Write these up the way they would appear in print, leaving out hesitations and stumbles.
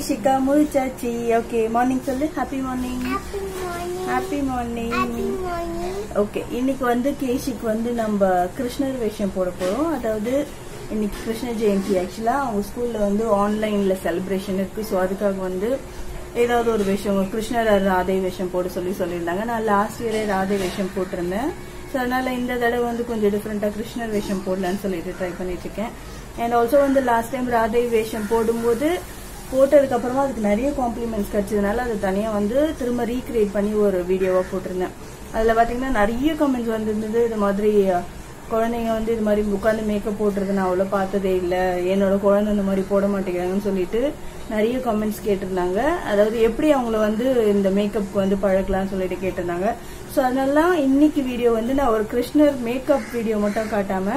Keshika Muchachi. Okay, morning sollu. Happy morning. Happy morning. Happy morning. Happy morning. Okay, இன்னைக்கு வந்து கேஷிக்கு வந்து நம்ம கிருஷ்ணர் வேஷம் போட போறோம். அதாவது இன்னைக்கு கிருஷ்ண ஜெயந்தி. ஆக்சுவலா அவங்க ஸ்கூல்ல வந்து ஆன்லைன்ல செலிப்ரேஷன் இருக்கு. ஸோ அதுக்காக வந்து ஏதாவது ஒரு வேஷம் கிருஷ்ணர் ராதை வேஷம் போட சொல்லியிருந்தாங்க. நான் லாஸ்ட் இயரே ராதை வேஷம் போட்டிருந்தேன். ஸோ அதனால இந்த தடவை வந்து கொஞ்சம் டிஃப்ரெண்டா கிருஷ்ணர் வேஷம் போடலான்னு சொல்லிட்டு ட்ரை பண்ணிட்டு இருக்கேன். அண்ட் ஆல்சோ வந்து லாஸ்ட் டைம் ராதை வேஷம் போடும்போது போட்டதுக்கு அப்புறமா அதுக்கு நிறைய காம்ப்ளிமெண்ட்ஸ் கிடைச்சதுனால அது தனியா வந்து திரும்ப ரீக்ரியேட் பண்ணி ஒரு வீடியோவா போட்டிருந்தேன். அதுல பாத்தீங்கன்னா நிறைய கமெண்ட்ஸ் வந்திருந்தது. இது மாதிரி குழந்தைங்க வந்து இது மாதிரி உட்காந்து மேக்கப் போட்டுறது நான் அவ்வளவு பார்த்ததே இல்லை, என்னோட குழந்தை இந்த மாதிரி போட மாட்டேங்கிறாங்கன்னு சொல்லிட்டு நிறைய கமெண்ட்ஸ் கேட்டிருந்தாங்க. அதாவது எப்படி அவங்கள வந்து இந்த மேக்கப்க்கு வந்து பழக்கலாம்னு சொல்லிட்டு கேட்டிருந்தாங்க. ஸோ அதனால இன்னைக்கு வீடியோ வந்து நான் ஒரு கிருஷ்ணர் மேக்கப் வீடியோ மட்டும் காட்டாம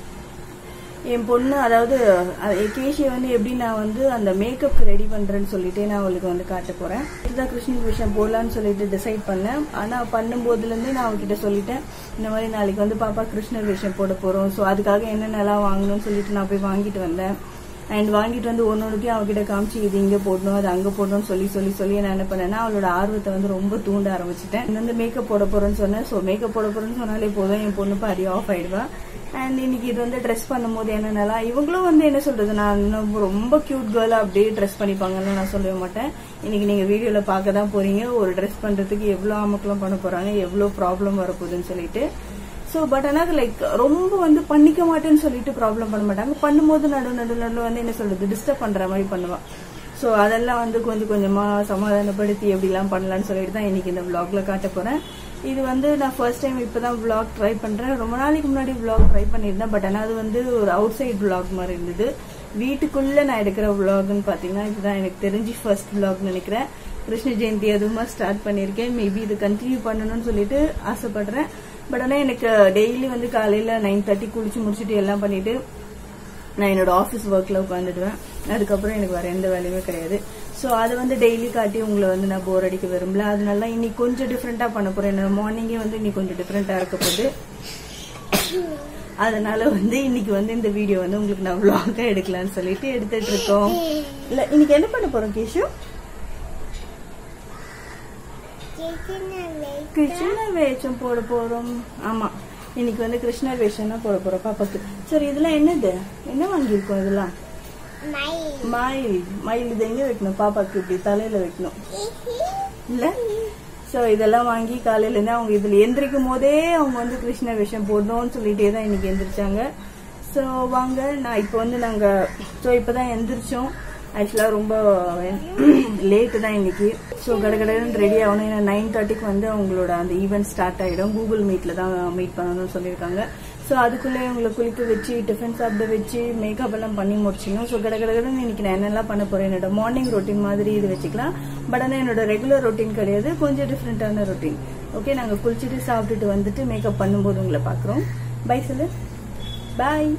என் பொண்ணு அதாவது கேஷியை வந்து எப்படி நான் வந்து அந்த மேக்கப் ரெடி பண்றேன்னு சொல்லிட்டு நான் அவளுக்கு வந்து காட்ட போறேன். இதுதான் கிருஷ்ணர் விஷயம் போடலான்னு சொல்லிட்டு டிசைட் பண்ணேன். ஆனா பண்ணும்போதுல இருந்தே நான் அவகிட்ட சொல்லிட்டேன், இந்த மாதிரி நாளைக்கு வந்து பாப்பா கிருஷ்ணர் விஷயம் போட போறோம். ஸோ அதுக்காக என்னென்னலாம் வாங்கணும்னு சொல்லிட்டு நான் போய் வாங்கிட்டு வந்தேன். அண்ட் வாங்கிட்டு வந்து ஒன்னொன்னுத்தையும் அவகிட்ட காமிச்சு இது இங்க போடணும் அது அங்க போடணும்னு சொல்லி நான் என்ன பண்ணேன்னா அவளோட ஆர்வத்தை வந்து ரொம்ப தூண்ட ஆரம்பிச்சிட்டேன். வந்து மேக்கப் போட போறேன்னு சொன்னேன். ஸோ மேக்கப் போட போறேன்னு சொன்னாலே போதும் என் பொண்ணு பாதி ஆஃப் ஆயிடுவா. அண்ட் இன்னைக்கு இது வந்து ட்ரெஸ் பண்ணும் போது என்னென்னலாம் இவங்களும் வந்து என்ன சொல்றது, நான் ரொம்ப கியூட் கேர்லா அப்படியே ட்ரெஸ் பண்ணிப்பாங்கன்னு நான் சொல்லவே மாட்டேன். இன்னைக்கு நீங்க வீடியோல பார்க்க தான் போறீங்க ஒரு ட்ரெஸ் பண்றதுக்கு எவ்வளவு ஆமக்கெல்லாம் பண்ண போறாங்க, எவ்வளவு ப்ராப்ளம் வரப்போகுதுன்னு சொல்லிட்டு. ஸோ பட் ஆனால் லைக் ரொம்ப வந்து பண்ணிக்க மாட்டேன்னு சொல்லிட்டு ப்ராப்ளம் பண்ண மாட்டாங்க. பண்ணும்போது நடு வந்து என்ன சொல்றது டிஸ்டர்ப் பண்ற மாதிரி பண்ணுவான். ஸோ அதெல்லாம் வந்து கொஞ்சம் கொஞ்சமா சமாதானப்படுத்தி எப்படிலாம் பண்ணலாம்னு சொல்லிட்டு தான் இன்னைக்கு இந்த விளாக்ல காட்ட போறேன். இது வந்து நான் ஃபர்ஸ்ட் டைம் இப்பதான் விளாக் ட்ரை பண்றேன். ரொம்ப நாளைக்கு முன்னாடி விளாக் ட்ரை பண்ணியிருந்தேன். பட் ஆனால் அது வந்து ஒரு அவுட் சைட் விளாக் மாதிரி இருந்தது. வீட்டுக்குள்ள நான் எடுக்கிற விளாக்னு பாத்தீங்கன்னா இதுதான் எனக்கு தெரிஞ்சு ஃபர்ஸ்ட் விளாக் நினைக்கிறேன். கிருஷ்ண ஜெயந்தி அதுவுமா ஸ்டார்ட் பண்ணிருக்கேன். மேபி இது கண்டினியூ பண்ணணும்னு சொல்லிட்டு ஆசைப்படுறேன். பட் ஆனால் எனக்கு டெய்லி வந்து காலையில 9:30 குளிச்சு முடிச்சுட்டு எல்லாம் பண்ணிட்டு நான் என்னோட ஆஃபீஸ் ஒர்க்ல உட்காந்துடுவேன். அதுக்கப்புறம் எனக்கு வேற எந்த வேலையுமே கிடையாது. ஸோ அதை வந்து டெய்லி காட்டி உங்களை வந்து நான் போர் அடிக்க விரும்பல. அதனால இன்னைக்கு கொஞ்சம் டிஃப்ரெண்டா பண்ண போறேன். என்னோட மார்னிங்கே வந்து இன்னைக்கு கொஞ்சம் டிஃப்ரெண்டா இருக்க போகுது. அதனால வந்து இன்னைக்கு வந்து இந்த வீடியோ வந்து உங்களுக்கு நான் விளாகா எடுக்கலாம்னு சொல்லிட்டு எடுத்துட்டு இருக்கோம். இல்ல இன்னைக்கு என்ன பண்ண போறோம் கேஷு? கிருஷ்ணர் வேஷம் போட போறோம். ஆமா இன்னைக்கு வந்து கிருஷ்ணர் வேஷம் தான் போட போறோம் பாப்பாக்கு. சரி இதெல்லாம் என்னது, என்ன வாங்கியிருக்கோம்? இதெல்லாம் மயில். இது எங்க வைக்கணும்? பாப்பாக்கு இப்படி தலையில வைக்கணும் இல்ல? சோ இதெல்லாம் வாங்கி காலையில இருந்து அவங்க இதுல எந்திரிக்கும் போதே அவங்க வந்து கிருஷ்ணர் வேஷம் போடணும்னு சொல்லிட்டே தான் இன்னைக்கு எந்திரிச்சாங்க. சோ வாங்க நான் இப்ப வந்து நாங்க இப்பதான் எந்திரிச்சோம். ஆக்சுவலா ரொம்ப லேட்டு தான் இன்னைக்கு. ஸோ கடகடன்னு ரெடி ஆகணும். ஏன்னா 9:30 வந்து அவங்களோட அந்த ஈவெண்ட் ஸ்டார்ட் ஆயிடும். கூகுள் மீட்ல தான் மீட் பண்ணணும்னு சொல்லியிருக்காங்க. ஸோ அதுக்குள்ளே அவங்களை குளிக்க வச்சு டிஃபன் சாப்பிட வச்சு மேக்கப் எல்லாம் பண்ணி முடிச்சிடணும். ஸோ கடகடன்னு இன்னைக்கு நான் என்னெல்லாம் பண்ண போறேன், என்னோட மார்னிங் ரொட்டீன் மாதிரி இது வச்சுக்கலாம். பட் ஆனால் என்னோட ரெகுலர் ரொட்டீன் கிடையாது, கொஞ்சம் டிஃப்ரெண்டான ரொட்டீன். ஓகே நாங்க குளிச்சுட்டு சாப்பிட்டுட்டு வந்துட்டு மேக்கப் பண்ணும்போது உங்களை பாக்குறோம். பை சொல்லு. பாய்.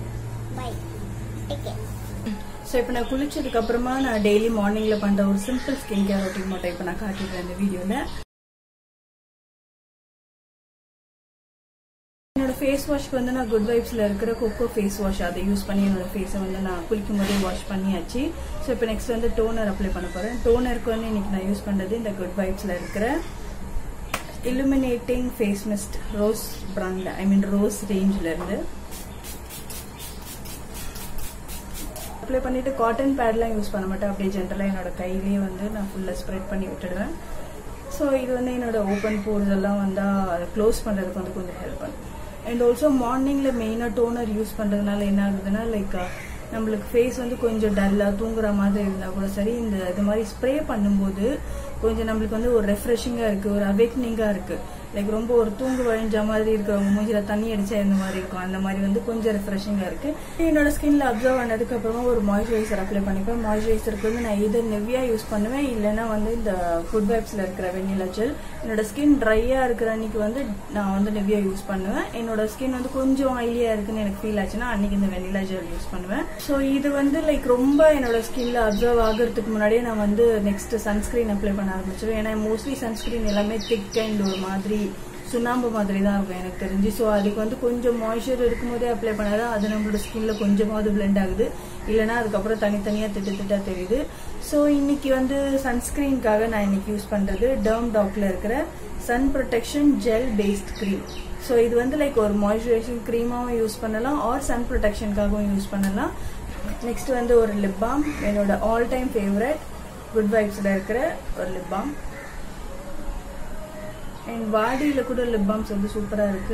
ஸோ இப்போ நான் குளிச்சதுக்கு அப்புறமா நான் டெய்லி மார்னிங்ல பண்ற ஒரு சிம்பிள் ஸ்கின் கேர் ரொட்டீன் மட்டும் இப்போ நான் காட்டிடுறேன் இந்த வீடியோல. என்னோட ஃபேஸ் வாஷ்க்கு வந்து நான் குட் வைப்ஸ்ல இருக்கிற கொக்கோ ஃபேஸ் வாஷ் அதை யூஸ் பண்ணி என்னோட ஃபேஸை வந்து நான் குளிக்கும் போதே வாஷ் பண்ணியாச்சு. ஸோ இப்போ நெக்ஸ்ட் வந்து டோனர் அப்ளை பண்ண போறேன். டோனருக்கு வந்து இன்னைக்கு நான் யூஸ் பண்றது இந்த குட் வைப்ஸ்ல இருக்கிற illuminating face mist rose brand rose ரேஞ்ச்ல இருந்து அப்ளை பண்ணிட்டு காட்டன் பேட்லாம் யூஸ் பண்ண மாட்டேன். அப்படியே ஜென்ரலா என்னோட கையிலேயே வந்து நான் ஃபுல்லா ஸ்ப்ரெட் பண்ணி விட்டுடுவேன். ஸோ இது வந்து என்னோட ஓப்பன் போர்ஸ் எல்லாம் வந்தா அதை க்ளோஸ் பண்றதுக்கு வந்து கொஞ்சம் ஹெல்ப் பண்ணும். அண்ட் ஆல்சோ மார்னிங்ல மெயினா டோனர் யூஸ் பண்றதுனால என்ன ஆகுதுன்னா லைக் நம்மளுக்கு ஃபேஸ் வந்து கொஞ்சம் டல்லா தூங்குற மாதிரி இருந்தா கூட சரி, இது மாதிரி ஸ்ப்ரே பண்ணும்போது கொஞ்சம் நம்மளுக்கு வந்து ஒரு ரெஃப்ரெஷிங்கா இருக்கு, ஒரு அவேக்னிங்கா இருக்கு. லைக் ரொம்ப ஒரு தூங்கு வழிஞ்ச மாதிரி இருக்கிறவங்க மூஞ்சில தண்ணி அடிச்சா இந்த மாதிரி இருக்கும். அந்த மாதிரி வந்து கொஞ்சம் ரெஃப்ரெஷிங்கா இருக்கு. என்னோட ஸ்கின்ல அப்சர்வ் பண்ணதுக்கு அப்புறமா ஒரு மாய்ஸ்சரைசர் அப்ளை பண்ணிப்பேன். மாய்ஸ்சரைசருக்கு வந்து நான் இது நெவ்வியா யூஸ் பண்ணுவேன், இல்லைன்னா வந்து இந்த குட் வைப்ஸ்ல இருக்கிற வெண்ணிலா ஜெல். என்னோட ஸ்கின் ட்ரையா இருக்கிற அன்னைக்கு வந்து நான் வந்து நெவ்வியா யூஸ் பண்ணுவேன். என்னோட ஸ்கின் வந்து கொஞ்சம் ஆயிலியா இருக்குன்னு எனக்கு ஃபீல் ஆச்சுன்னா அன்னைக்கு இந்த வெண்ணிலா ஜெல் யூஸ் பண்ணுவேன். ஸோ இது வந்து லைக் ரொம்ப என்னோட ஸ்கின்ல அப்சர்வ் ஆகிறதுக்கு முன்னாடியே நான் வந்து நெக்ஸ்ட் சன்ஸ்கிரீன் அப்ளை பண்ண ஆரம்பிச்சிருவேன். ஏன்னா மோஸ்ட்லி சன்ஸ்கிரீன் எல்லாமே திக் அண்ட் ஒரு மாதிரி சுண்ணாம்பு மாதிரி தான் இருக்கும் எனக்கு தெரிஞ்சு. ஸோ அதுக்கு வந்து கொஞ்சம் மாய்ஸ்சர் இருக்கும்போதே அப்ளை பண்ணாதான் அது நம்மளோட ஸ்கின்ல கொஞ்சமாவது பிளெண்ட் ஆகுது, இல்லைன்னா அதுக்கப்புறம் தனித்தனியாக திட்டா தெரியுது. ஸோ இன்னைக்கு வந்து சன்ஸ்கிரீனுக்காக நான் இன்னைக்கு யூஸ் பண்றது டர்ம் டாக்ல இருக்கிற sun protection gel paste cream. So இது வந்து லைக் ஒரு மாய்ஸ்சரைசிங் க்ரீமாகவும் யூஸ் பண்ணலாம், ஆர் சன் ப்ரொடெக்ஷனுக்காகவும் யூஸ் பண்ணலாம். நெக்ஸ்ட் வந்து ஒரு லிப் பாம், என்னோட ஆல் டைம் ஃபேவரட் குட் வைப்ஸ்ல இருக்கிற ஒரு லிப் பாம். அண்ட் வாடியில கூட லிப் பாம்ஸ் வந்து சூப்பரா இருக்கு.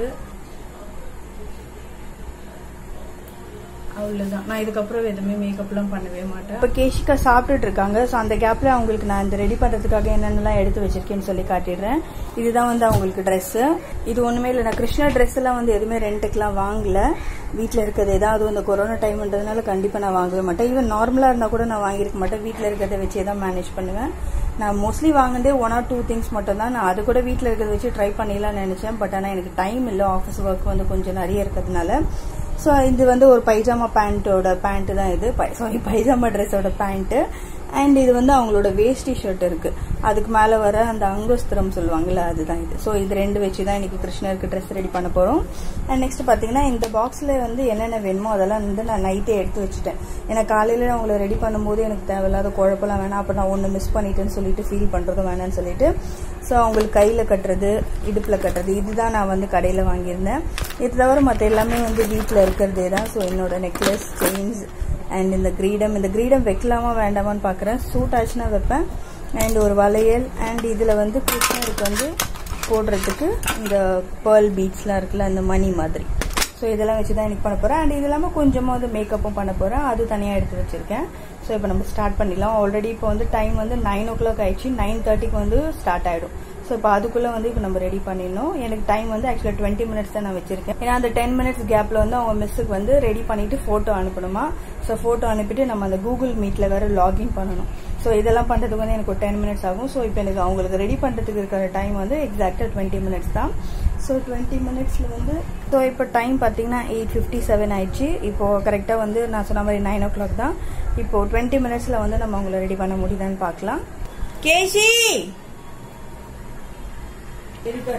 அவ்வளவுதான், நான் இதுக்கப்புறம் எதுவுமே மேக்கப்லாம் பண்ணவே மாட்டேன். இப்போ கேஷிகா சாப்பிட்டுட்டு இருக்காங்க. ஸோ அந்த கேப்ல அவங்களுக்கு நான் இந்த ரெடி பண்றதுக்காக என்னென்னலாம் எடுத்து வச்சிருக்கேன்னு சொல்லி காட்டிடுறேன். இதுதான் வந்து அவங்களுக்கு ட்ரெஸ். இது ஒண்ணுமே இல்லை, நான் கிருஷ்ணா ட்ரெஸ் எல்லாம் வந்து எதுவுமே ரெண்டுக்குலாம் வாங்கல. வீட்டில் இருக்கிறது ஏதாவது இந்த கொரோனா டைம்ன்றதுனால கண்டிப்பா நான் வாங்கவே மாட்டேன். ஈவன் நார்மலா இருந்தா கூட நான் வாங்கியிருக்க மாட்டேன். வீட்டில் இருக்கிறத வச்சே தான் மேனேஜ் பண்ணுவேன். நான் மோஸ்ட்லி வாங்கினதே 1 or 2 திங்ஸ் மட்டும் தான். நான் அது கூட வீட்டில் இருக்கிறத வச்சு ட்ரை பண்ணிடலாம்னு நினைச்சேன். பட் ஆனால் எனக்கு டைம் இல்லை, ஆஃபீஸ் ஒர்க் வந்து கொஞ்சம் நிறைய இருக்கிறதுனால. ஸோ இது வந்து ஒரு பைஜாமா பேண்டோட பேண்ட் தான் இது, சாரி பைஜாமா ட்ரெஸ்ஸோட பேண்ட். அண்ட் இது வந்து அவங்களோட வேஷ்டி ஷர்ட் இருக்கு, அதுக்கு மேல வர அந்த அங்கோஸ்திரம் சொல்லுவாங்கல்ல, அதுதான் இது. ஸோ இது ரெண்டு வச்சுதான் இன்னைக்கு கிருஷ்ணருக்கு ட்ரெஸ் ரெடி பண்ண போறோம். அண்ட் நெக்ஸ்ட் பாத்தீங்கன்னா இந்த பாக்ஸ்ல வந்து என்னென்ன வேணுமோ அதெல்லாம் வந்து நான் நைட்டே எடுத்து வச்சுட்டேன். ஏன்னா காலையில அவங்களை ரெடி பண்ணும்போது எனக்கு தேவையில்லாத குழப்பெல்லாம் வேணாம், அப்ப நான் ஒண்ணு மிஸ் பண்ணிட்டேன்னு சொல்லிட்டு ஃபீல் பண்றதும் வேணாம்னு சொல்லிட்டு. ஸோ அவங்களுக்கு கையில கட்டுறது, இடுப்புல கட்டுறது, இதுதான் நான் வந்து கடையில வாங்கியிருந்தேன். இது தவிர மற்ற எல்லாமே வந்து வீட்டில் இருக்கிறதே தான். ஸோ என்னோட நெக்லஸ், செயின்ஸ் அண்ட் இந்த கிரீடம் வைக்கலாமா வேண்டாமான்னு பாக்குறேன். சூட் ஆச்சுன்னா வைப்பேன். அண்ட் ஒரு வளையல், அண்ட் இதுல வந்து கிருஷ்ணருக்கு வந்து போடுறதுக்கு இந்த பேர்ல் பீட்ஸ்லாம் இருக்குல்ல, அந்த மணி மாதிரி. ஸோ இதெல்லாம் வச்சுதான் எனக்கு பண்ண போறேன். அண்ட் இது இல்லாம கொஞ்சமா வந்து மேக்கப்பும் பண்ண போறேன், அது தனியா எடுத்து வச்சிருக்கேன். ஸோ இப்போ நம்ம ஸ்டார்ட் பண்ணிடலாம். ஆல்ரெடி இப்போ வந்து டைம் வந்து 9 o'clock ஆயிடுச்சு, 9:30க்கு வந்து ஸ்டார்ட் ஆயிடும். ஸோ இப்போ அதுக்குள்ள வந்து இப்போ நம்ம ரெடி பண்ணிடணும். எனக்கு டைம் வந்து ஆக்சுவலா 20 minutes தான் நான் வச்சிருக்கேன். ஏன்னா அந்த 10 minutes கேப்ல வந்து அவங்க மிஸ்ஸுக்கு வந்து ரெடி பண்ணிட்டு போட்டோ அனுப்பணுமா. ஸோ போட்டோ அனுப்பிட்டு நம்ம அந்த கூகுள் மீட்ல வேற லாகின் பண்ணணும். ஸோ இதெல்லாம் பண்றதுக்கு வந்து எனக்கு ஒரு 10 minutes ஆகும். ஸோ இப்போ எனக்கு அவங்களுக்கு ரெடி பண்றதுக்கு இருக்கிற டைம் வந்து எக்ஸாக்டா 20 minutes தான். ஸோ 20 minutesல வந்து ஸோ இப்போ டைம் பார்த்தீங்கன்னா 8:57 ஆயிடுச்சு. இப்போ கரெக்டா வந்து நான் சொன்ன மாதிரி 9 o'clock தான். இப்போ 20 minutesல வந்து நம்ம அவங்களை ரெடி பண்ண முடியுதான்னு பார்க்கலாம். கேஷி இருக்கு.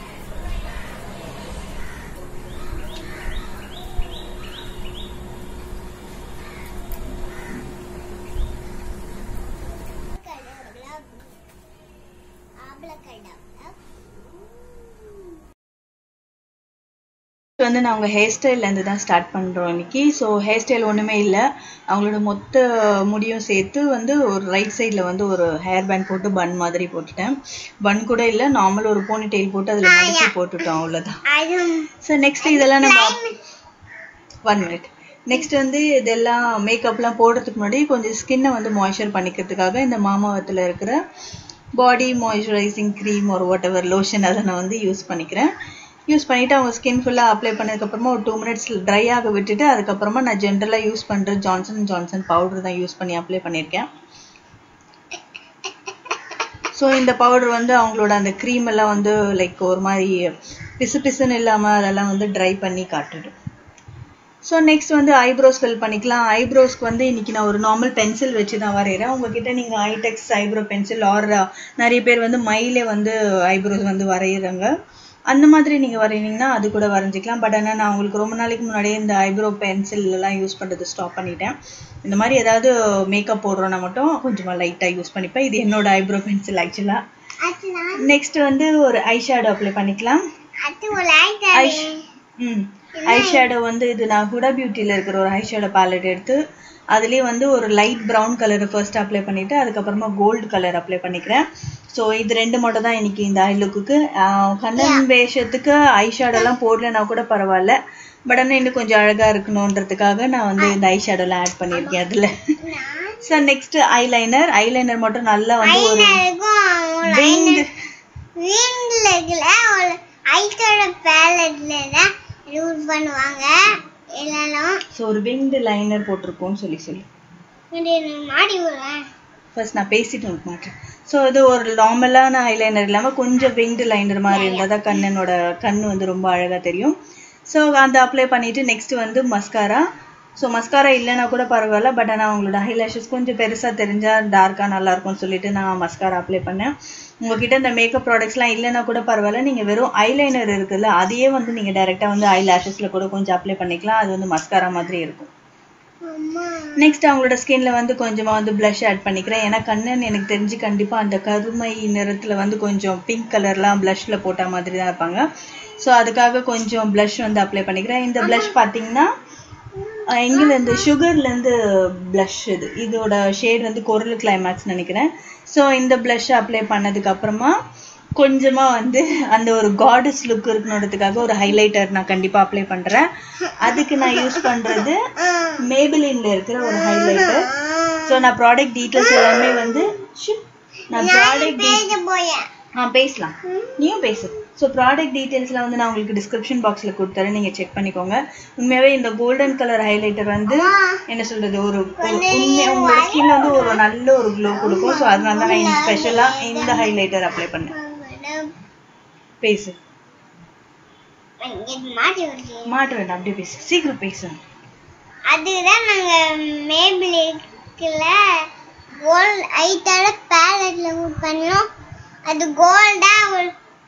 வந்து நான் அவங்க ஹேர் ஸ்டைல்ல இருந்து தான் ஸ்டார்ட் பண்றோம் இன்னைக்கு. ஸோ ஹேர் ஸ்டைல் ஒண்ணுமே இல்லை, அவங்களோட மொத்த முடியும் சேர்த்து வந்து ஒரு ரைட் சைட்ல வந்து ஒரு ஹேர் பேண்ட் போட்டு பன் மாதிரி போட்டுட்டேன். பன் கூட இல்லை, நார்மல் ஒரு போனி டெயில் போட்டு அதுல மடிச்சு போட்டுட்டோம், அவ்வளவுதான். ஸோ நெக்ஸ்ட் இதெல்லாம் நம்ம 1 minute. நெக்ஸ்ட் வந்து இதெல்லாம் மேக்கப்லாம் போடுறதுக்கு முன்னாடி கொஞ்சம் ஸ்கின்னை வந்து மாய்ஸ்சர் பண்ணிக்கிறதுக்காக இந்த மாமாவத்துல இருக்கிற பாடி மாய்ஸ்சரைசிங் க்ரீம் ஒரு வாட் எவர் லோஷன் அதை நான் வந்து யூஸ் பண்ணிக்கிறேன். யூஸ் பண்ணிட்டு அவங்க ஸ்கின் ஃபுல்லாக அப்ளை பண்ணதுக்கப்புறமா ஒரு 2 minutes ட்ரை ஆக விட்டுட்டு அதுக்கப்புறமா நான் ஜென்ரலாக யூஸ் பண்ணுற ஜான்சன் பவுடர் தான் யூஸ் பண்ணி அப்ளை பண்ணியிருக்கேன். ஸோ இந்த பவுடர் வந்து அவங்களோட அந்த க்ரீம் எல்லாம் வந்து லைக் ஒரு மாதிரி பிசுன்னு இல்லாமல் அதெல்லாம் வந்து ட்ரை பண்ணி காட்டுடும். ஸோ நெக்ஸ்ட் வந்து ஐப்ரோஸ் ஃபில் பண்ணிக்கலாம். ஐப்ரோஸ்க்கு வந்து இன்னைக்கு நான் ஒரு நார்மல் பென்சில் வச்சு தான் வரைகிறேன். உங்ககிட்ட நீங்கள் ஐடெக்ஸ் ஐப்ரோ பென்சில் ஆர் நிறைய பேர் வந்து மைலே வந்து ஐப்ரோஸ் வந்து வரைகிறாங்க, அந்த மாதிரி நீங்கள் வரைனீங்கன்னா அது கூட வரைஞ்சிக்கலாம். பட் ஆனால் நான் உங்களுக்கு ரொம்ப நாளைக்கு முன்னாடியே இந்த ஐப்ரோ பென்சில் எல்லாம் யூஸ் பண்ணுறது ஸ்டாப் பண்ணிட்டேன். இந்த மாதிரி ஏதாவது மேக்கப் போடுறோன்னா மட்டும் கொஞ்சமாக லைட்டாக யூஸ் பண்ணிப்பேன். இது என்னோட ஐப்ரோ பென்சில் ஆக்சுவலாக. நெக்ஸ்ட் வந்து ஒரு ஐ ஷேடோ அப்ளை பண்ணிக்கலாம். ஐ ஷேடோ வந்து இது நான் ஹுடா பியூட்டியில் இருக்கிற ஒரு ஐ ஷேடோ பேலட் எடுத்து அதுலேயே வந்து ஒரு லைட் ப்ரௌன் கலரை ஃபர்ஸ்ட் அப்ளை பண்ணிவிட்டு அதுக்கப்புறமா கோல்டு கலர் அப்ளை பண்ணிக்கிறேன். ஸோ இது ரெண்டு மட்டும் தான் இன்னைக்கு இந்த ஐ லுக்குக்கு. கண்ணன் வேஷத்துக்கு ஐ ஷேடோலாம் போடலன்னா கூட பரவாயில்ல, பட் ஆனால் இன்னும் கொஞ்சம் அழகாக இருக்கணுன்றதுக்காக நான் வந்து இந்த ஐ ஷேடோலாம் ஆட் பண்ணியிருக்கேன் அதில். ஸோ நெக்ஸ்ட் ஐலைனர் மட்டும் நல்லா வந்து ஒரு ஒரு விங்டு லைனர் போட்டிருக்கோம்னு சொல்லி ஃபர்ஸ்ட் நான் பேசிட்டு இருக்க மாட்டேன். ஸோ இது ஒரு நார்மலான ஐலைனர் இல்லாமல் கொஞ்சம் விங்டு லைனர் மாதிரி இருந்தால் தான் கண்ணனோட கண்ணு வந்து ரொம்ப அழகாக தெரியும். ஸோ அந்த அப்ளை பண்ணிட்டு நெக்ஸ்ட் வந்து மஸ்காரா. ஸோ மஸ்காரா இல்லைன்னா கூட பரவாயில்ல, பட் ஆனால் அவங்களோட ஐலாஷஸ் கொஞ்சம் பெருசாக தெரிஞ்சால் டார்க்காக நல்லாயிருக்கும்னு சொல்லிட்டு நான் மஸ்காரா அப்ளை பண்ணேன். உங்ககிட்ட இந்த மேக்கப் ப்ராடக்ட்ஸ்லாம் இல்லைன்னா கூட பரவாயில்ல, நீங்கள் வெறும் ஐலைனர் இருக்குல்ல அதையே வந்து நீங்கள் டைரெக்டாக வந்து ஐ லேஷஸில் கூட கொஞ்சம் அப்ளை பண்ணிக்கலாம். அது வந்து மஸ்காரா மாதிரி இருக்கும். நெக்ஸ்ட் அவங்களோட ஸ்கின்ல வந்து கொஞ்சமாக வந்து ப்ளஷ் ஆட் பண்ணிக்கிறேன். ஏன்னா கண்ணன் எனக்கு தெரிஞ்சு கண்டிப்பாக அந்த கருமை நிறத்தில் வந்து கொஞ்சம் பிங்க் கலர்லாம் ப்ளஷில் போட்ட மாதிரி தான் இருப்பாங்க. ஸோ அதுக்காக கொஞ்சம் ப்ளஷ் வந்து அப்ளை பண்ணிக்கிறேன். இந்த ப்ளஷ் பார்த்தீங்கன்னா எங்கேருந்து சுகர்லேருந்து ப்ளஷ் இதோட ஷேட் வந்து கொரல் கிளைமேக்ஸ் நினைக்கிறேன். ஸோ இந்த ப்ளஷ் அப்ளை பண்ணதுக்கப்புறமா கொஞ்சமாக வந்து அந்த ஒரு காடஸ் லுக் இருக்கணுன்றதுக்காக ஒரு ஹைலைட்டர் நான் கண்டிப்பாக அப்ளை பண்ணுறேன். அதுக்கு நான் யூஸ் பண்ணுறது மேபிலின்ல இருக்கிற ஒரு ஹைலைட்டர். ஸோ நான் ப்ராடக்ட் டீட்டெயில்ஸ் எல்லாமே வந்து நான் பேசலாம், நீயும் பேசு. ஸோ ப்ராடக்ட் டீட்டெயில்ஸில் வந்து நான் உங்களுக்கு டிஸ்கிரிப்ஷன் பாக்ஸில் கொடுத்துறேன், நீங்கள் செக் பண்ணிக்கோங்க. உண்மையாகவே இந்த கோல்டன் கலர் ஹைலைட்டர் வந்து என்ன சொல்கிறது, ஒரு உங்களோட ஸ்கின்ல வந்து ஒரு நல்ல ஒரு க்ளோ கொடுக்கும். ஸோ அதனால தான் நான் ஸ்பெஷலாக இந்த ஹைலைட்டர் அப்ளை பண்ணேன். பேசு, மாட்ட வேண்டாம், அப்படியே பேசு, சீக்கிரம் பேசு. அதுதான் நாங்கள் மேபிலின்ல கோல்ட் ஐட்டோட பேலட்ல மூவ் பண்ணோம். அது கோல்டா ஒரு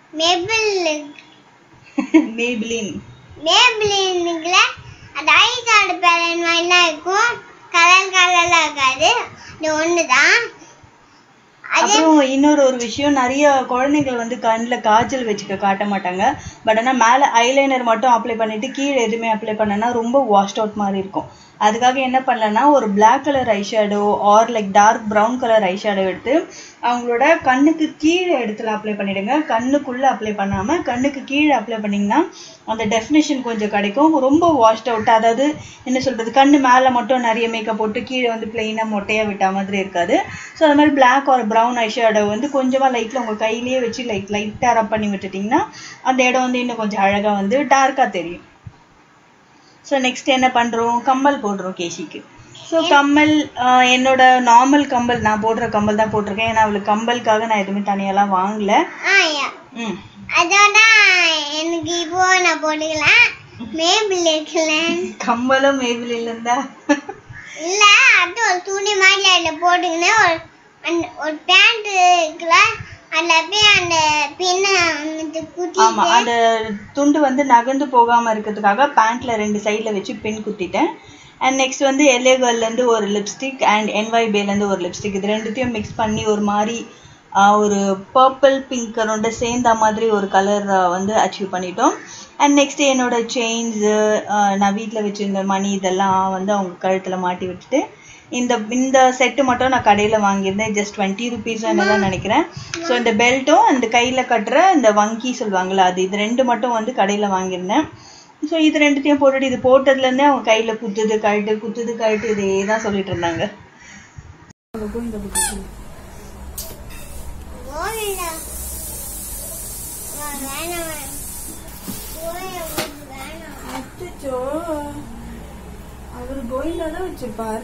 மேபிலின்ல அது ஐட்டோட பேலட் மாதிரிலாம் இருக்கும். கலர்லாம் இருக்காது, அது ஒண்ணுதான். அப்புறம் இன்னொரு விஷயம், நிறைய குழந்தைகள் வந்து கண்ணில் காய்ச்சல் வச்சுக்க காட்ட மாட்டாங்க. பட் ஆனால் மேலே ஐலைனர் மட்டும் அப்ளை பண்ணிட்டு கீழே எதுவுமே அப்ளை பண்ணனா ரொம்ப வாஷ்ட் அவுட் மாதிரி இருக்கும். அதுக்காக என்ன பண்ணலன்னா ஒரு black colour eyeshadow or like dark brown colour eyeshadow எடுத்து அவங்களோட கண்ணுக்கு கீழே இடத்துல அப்ளை பண்ணிடுங்க. கண்ணுக்குள்ளே அப்ளை பண்ணாமல் கண்ணுக்கு கீழே அப்ளை பண்ணிங்கன்னா அந்த டெஃபினேஷன் கொஞ்சம் கிடைக்கும். ரொம்ப வாஷ்ட் அவுட், அதாவது என்ன சொல்கிறது, கண்ணு மேலே மட்டும் நிறைய மேக்கப் போட்டு கீழே வந்து பிளெயினாக மொட்டையாக விட்ட மாதிரி இருக்காது. ஸோ அது மாதிரி பிளாக் ஆர் ப்ரௌன் ஐஷேடோ வந்து கொஞ்சமாக லைட்டில் உங்கள் கையிலேயே வச்சு லைட்டாக ரப் பண்ணி விட்டுட்டிங்கன்னா அந்த இடம் வந்து இன்னும் கொஞ்சம் அழகாக வந்து டார்க்காக தெரியும். ஸோ நெக்ஸ்ட் என்ன பண்ணுறோம், கம்மல் போடுறோம் கேஷிக்கு. ஸோ கம்மல் என்னோட நார்மல் கம்மல், நான் போடுற கம்மல் தான் போட்டிருக்கேன். ஏன்னா அவளுக்கு கம்பலுக்காக நான் எதுவுமே தனியெல்லாம் வாங்கல. அதோட எனக்கு இப்போ நான் போட்டுக்கலாம் மேபிலின் கம்மலும் மேபிலின்ல இருந்தா இல்ல, அது ஒரு துணி மாதிரி அதுல போட்டுக்கின்னு ஒரு பேண்ட் இருக்குல்ல அதுல போய் அந்த பின்ன குத்தி, ஆமா அந்த துண்டு வந்து நகர்ந்து போகாம இருக்கிறதுக்காக பேண்ட்ல 2 சைட்ல வச்சு பின் குத்திட்டேன். அண்ட் நெக்ஸ்ட் வந்து எல்ஏ கேர்ள்லேருந்து ஒரு லிப்ஸ்டிக் அண்ட் என்வைபேலேருந்து ஒரு லிப்ஸ்டிக், இது ரெண்டுத்தையும் மிக்ஸ் பண்ணி ஒரு மாதிரி ஒரு பர்பிள் பிங்க் ரெண்டு சேர்ந்த மாதிரி ஒரு கலர் வந்து அச்சீவ் பண்ணிட்டோம். அண்ட் நெக்ஸ்ட் என்னோட செயின்ஸு, நான் வீட்டில் வச்சுருந்த மணி இதெல்லாம் வந்து அவங்க கழுத்தில் மாட்டி விட்டுட்டு இந்த செட்டு மட்டும் நான் கடையில் வாங்கியிருந்தேன். ஜஸ்ட் 20 rupees என்னதான் நினைக்கிறேன். ஸோ இந்த பெல்ட்டும் அந்த கையில் கட்டுற இந்த வங்கி சொல்லுவாங்கள்ல இது 2 மட்டும் வந்து கடையில் வாங்கியிருந்தேன். ஸோ இது ரெண்டுத்தையும் போட்டுட்டு இது போட்டதுலேருந்தே அவங்க கையில் குத்துது கழட்டு இதே தான் சொல்லிட்டு இருந்தாங்க. அவர் கோயிந்தா தான் வச்சிருப்பார்.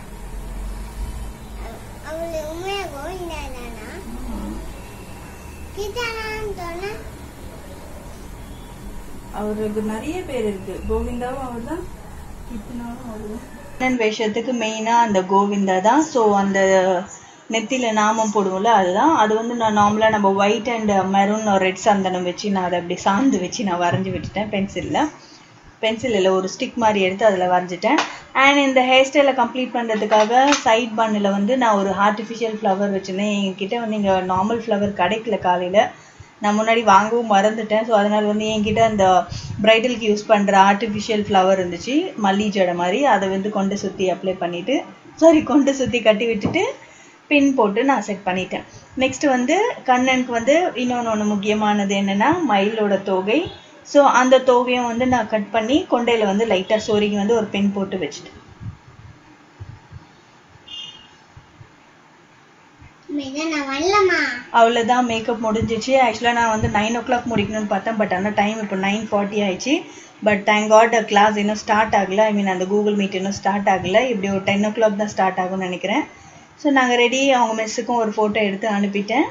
அவருக்கு நிறைய பேர் இருக்கு, கோவிந்தாவும் அவர் தான், கிருஷ்ணாவும் அவர் தான். வேஷத்துக்கு மெயினா அந்த கோவிந்தா தான். ஸோ அந்த நெத்தியில நாமம் போடுவோம்ல அதுதான். அது வந்து நான் நார்மலா நம்ம ஒயிட் அண்ட் மெரூன் ரெட் சந்தனம் வச்சு நான் அதை அப்படி சாந்து வச்சு நான் வரைஞ்சி விட்டுட்டேன். பென்சிலில் ஒரு ஸ்டிக் மாதிரி எடுத்து அதில் வரைஞ்சிட்டேன். அண்ட் இந்த ஹேர் ஸ்டைலை கம்ப்ளீட் பண்ணுறதுக்காக சைட் பன்னில் வந்து நான் ஒரு ஆர்டிஃபிஷியல் ஃப்ளவர் வச்சுருந்தேன். என்கிட்ட வந்து இங்கே நார்மல் ஃப்ளவர் கிடைக்கல காலையில், நான் முன்னாடி வாங்கவும் மறந்துட்டேன். ஸோ அதனால் வந்து என்கிட்ட அந்த ப்ரைடலுக்கு யூஸ் பண்ணுற ஆர்டிஃபிஷியல் ஃப்ளவர் இருந்துச்சு, மல்லி ஜடை மாதிரி. அதை வந்து கொண்டு சுற்றி கட்டி விட்டுட்டு பின் போட்டு நான் செட் பண்ணிட்டேன். நெக்ஸ்ட் வந்து கண்ணனுக்கு வந்து இன்னொன்று முக்கியமானது என்னென்னா மயிலோட தோகை. ஸோ அந்த தோகையும் வந்து நான் கட் பண்ணி கொண்டையில் வந்து லைட்டாக சொருகி வந்து ஒரு பின் போட்டு வச்சுட்டேன். அவ்வளோதான், மேக்கப் முடிஞ்சிச்சு. ஆக்சுவலாக நான் வந்து 9 o'clock முடிக்கணும்னு பார்த்தேன். பட் ஆனால் டைம் இப்போ 9:40 ஆயிடுச்சு. பட் தேங்க் காட் கிளாஸ் இன்னும் ஸ்டார்ட் ஆகலை. ஐ மீன் அந்த கூகுள் மீட் இன்னும் ஸ்டார்ட் ஆகலை. இப்படி ஒரு 10 o'clock தான் ஸ்டார்ட் ஆகும்னு நினைக்கிறேன். ஸோ நாங்கள் ரெடி, அவங்க மிஸ்ஸுக்கும் ஒரு ஃபோட்டோ எடுத்து அனுப்பிட்டேன்.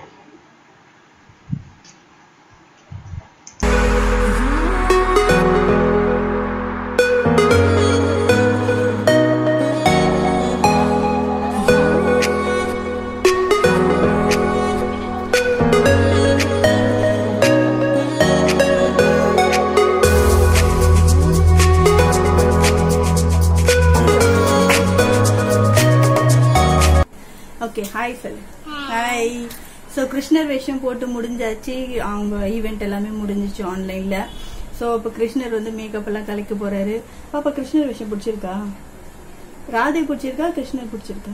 ஓகே ஹாய் சொல்லு. ஹாய். ஸோ கிருஷ்ணர் வேஷம் போட்டு முடிஞ்சாச்சு. அவங்க ஈவெண்ட் எல்லாமே முடிஞ்சிச்சு ஆன்லைன்ல. ஸோ இப்போ கிருஷ்ணர் வந்து மேக்கப் எல்லாம் கலைக்க போறாரு. பாப்பா கிருஷ்ணர் வேஷம் பிடிச்சிருக்கா? ராதை பிடிச்சிருக்கா கிருஷ்ணர் பிடிச்சிருக்கா?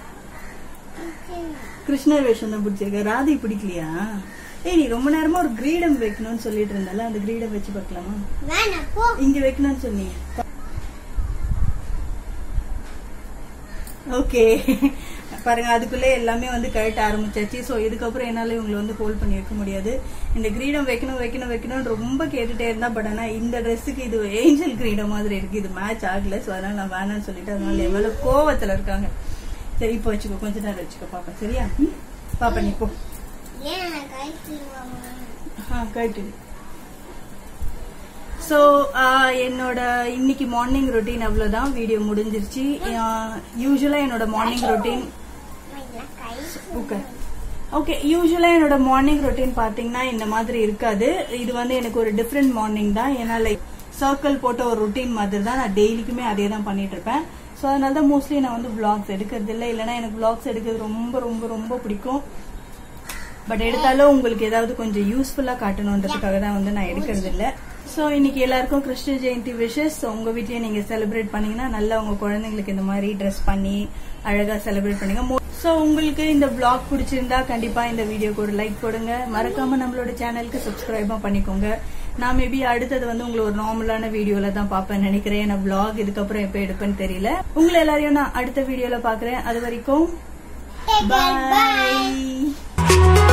கிருஷ்ணர் வேஷம் தான் பிடிச்சிருக்கா. ராதை பிடிக்கலையா? ஏய் நீ ரொம்ப நேரமா ஒரு கிரீடம் வைக்கணும்னு சொல்லிட்டு இருந்தால அந்த கிரீடம் வச்சு பார்க்கலாமா? இங்க வைக்கணும்னு சொன்னீங்க. ஓகே பாருங்க அதுக்குள்ளே எல்லாமே வந்து கழட்ட ஆரம்பிச்சாச்சு. ஸோ இதுக்கப்புறம் என்னால இவங்களை வந்து ஹோல்ட் பண்ணி வைக்க முடியாது. இந்த கிரீடம் வைக்கணும் வைக்கணும் வைக்கணும்னு ரொம்ப கேட்டுட்டே இருந்தா. பட் ஆனா இந்த ட்ரெஸ்ஸுக்கு இது ஏஞ்சல் கிரீடம் மாதிரி இருக்கு, இது மேட்ச் ஆகல. ஸோ அதனால நான் வேணான்னு சொல்லிட்டு அதனால எவ்வளவு கோவத்துல இருக்காங்க. சரி இப்போ வச்சுக்கோ, கொஞ்ச நேரம் வச்சுக்கோ பாப்பா. சரியா பாப்பா நீ போ. கழட்டு. ஸோ என்னோட இன்னைக்கு மார்னிங் ரொட்டீன் அவ்வளவுதான். வீடியோ முடிஞ்சிருச்சு. யூஸ்வலா என்னோட மார்னிங் ரொட்டீன் ஓகே யூஸ்வலா என்னோட மார்னிங் ரொட்டீன் பாத்தீங்கன்னா இந்த மாதிரி இருக்காது. இது வந்து எனக்கு ஒரு டிஃப்ரெண்ட் மார்னிங் தான். ஏன்னா லைக் சர்க்கிள் போட்ட ஒரு ரொட்டீன் மாதிரி தான். நான் டெய்லிக்குமே அதே தான் பண்ணிட்டு இருப்பேன். ஸோ அதனால தான் மோஸ்ட்லி நான் வந்து விளாக்ஸ் எடுக்கிறது இல்லை. இல்லைன்னா எனக்கு விளாக்ஸ் எடுக்கிறது ரொம்ப ரொம்ப ரொம்ப பிடிக்கும். பட் எடுத்தாலும் உங்களுக்கு ஏதாவது கொஞ்சம் யூஸ்ஃபுல்லா காட்டணுன்றதுக்காக தான் வந்து நான் எடுக்கிறது இல்லை. ஸோ இன்னைக்கு எல்லாருக்கும் கிருஷ்ண ஜெயந்தி விஷஸ். உங்க வீட்லயே நீங்க செலிப்ரேட் பண்ணீங்கன்னா நல்லா உங்க குழந்தைங்களுக்கு இந்த மாதிரி ட்ரெஸ் பண்ணி அழகா செலிப்ரேட் பண்ணுங்க. ஸோ உங்களுக்கு இந்த விளாக் பிடிச்சிருந்தா கண்டிப்பா இந்த வீடியோக்கு ஒரு லைக் போடுங்க. மறக்காம நம்மளோட சேனலுக்கு சப்ஸ்கிரைபும் பண்ணிக்கோங்க. நான் மேபி அடுத்தது வந்து உங்களை ஒரு நார்மலான வீடியோல தான் பாப்பேன்னு நினைக்கிறேன். ஏன்னா விளாக் இதுக்கப்புறம் எப்ப எடுப்பேன்னு தெரியல. உங்களை எல்லாரையும் நான் அடுத்த வீடியோல பாக்குறேன். அது வரைக்கும் பாய்.